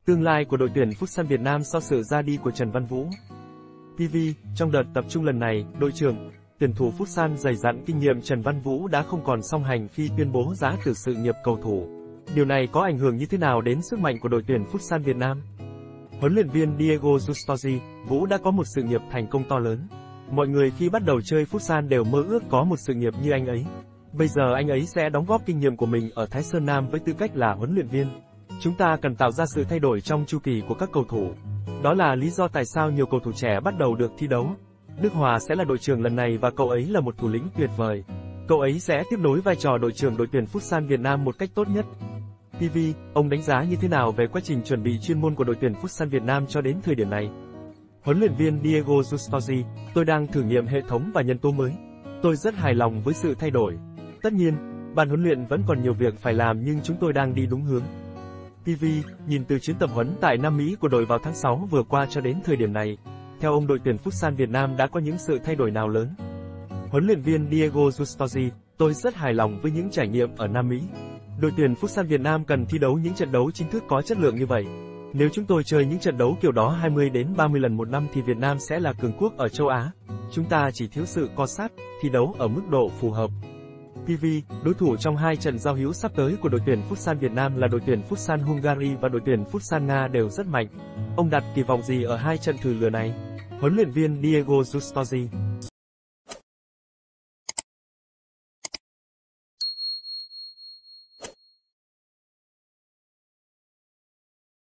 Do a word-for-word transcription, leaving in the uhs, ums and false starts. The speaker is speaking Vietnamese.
Tương lai của đội tuyển Futsal Việt Nam sau sự ra đi của Trần Văn Vũ. pê vê, trong đợt tập trung lần này, đội trưởng, tuyển thủ Futsal dày dặn kinh nghiệm Trần Văn Vũ đã không còn song hành khi tuyên bố giã từ sự nghiệp cầu thủ. Điều này có ảnh hưởng như thế nào đến sức mạnh của đội tuyển Futsal Việt Nam? Huấn luyện viên Diego Justosi, Vũ đã có một sự nghiệp thành công to lớn. Mọi người khi bắt đầu chơi Futsal đều mơ ước có một sự nghiệp như anh ấy. Bây giờ anh ấy sẽ đóng góp kinh nghiệm của mình ở Thái Sơn Nam với tư cách là huấn luyện viên. Chúng ta cần tạo ra sự thay đổi trong chu kỳ của các cầu thủ. Đó là lý do tại sao nhiều cầu thủ trẻ bắt đầu được thi đấu. Đức Hòa sẽ là đội trưởng lần này và cậu ấy là một thủ lĩnh tuyệt vời. Cậu ấy sẽ tiếp nối vai trò đội trưởng đội tuyển Futsal Việt Nam một cách tốt nhất. pê vê, ông đánh giá như thế nào về quá trình chuẩn bị chuyên môn của đội tuyển Futsal Việt Nam cho đến thời điểm này? Huấn luyện viên Diego Justosi, tôi đang thử nghiệm hệ thống và nhân tố mới. Tôi rất hài lòng với sự thay đổi. Tất nhiên, ban huấn luyện vẫn còn nhiều việc phải làm nhưng chúng tôi đang đi đúng hướng. pê vê, nhìn từ chuyến tập huấn tại Nam Mỹ của đội vào tháng sáu vừa qua cho đến thời điểm này, theo ông đội tuyển Futsal Việt Nam đã có những sự thay đổi nào lớn? Huấn luyện viên Diego Justosi, tôi rất hài lòng với những trải nghiệm ở Nam Mỹ. Đội tuyển Futsal Việt Nam cần thi đấu những trận đấu chính thức có chất lượng như vậy. Nếu chúng tôi chơi những trận đấu kiểu đó hai mươi đến ba mươi lần một năm thì Việt Nam sẽ là cường quốc ở châu Á. Chúng ta chỉ thiếu sự co sát, thi đấu ở mức độ phù hợp. pê vê, đối thủ trong hai trận giao hữu sắp tới của đội tuyển Futsal Việt Nam là đội tuyển Futsal Hungary và đội tuyển Futsal Nga đều rất mạnh. Ông đặt kỳ vọng gì ở hai trận thử lửa này? Huấn luyện viên Diego Justosi